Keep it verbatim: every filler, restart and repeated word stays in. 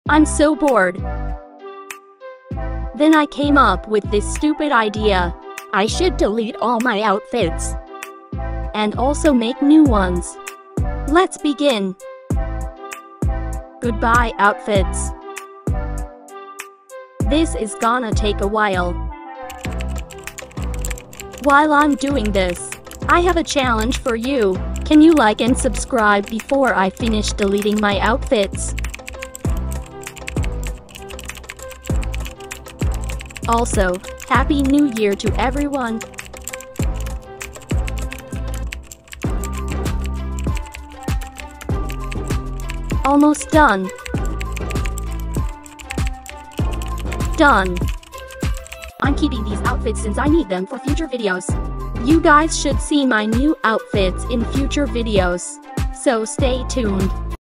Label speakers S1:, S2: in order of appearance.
S1: I'm so bored. Then I came up with this stupid idea. I should delete all my outfits. And also make new ones. Let's begin. Goodbye, outfits. This is gonna take a while. While I'm doing this, I have a challenge for you. Can you like and subscribe before I finish deleting my outfits? Also, Happy New Year to everyone! Almost done. Done. I'm keeping these outfits since I need them for future videos. You guys should see my new outfits in future videos, so stay tuned.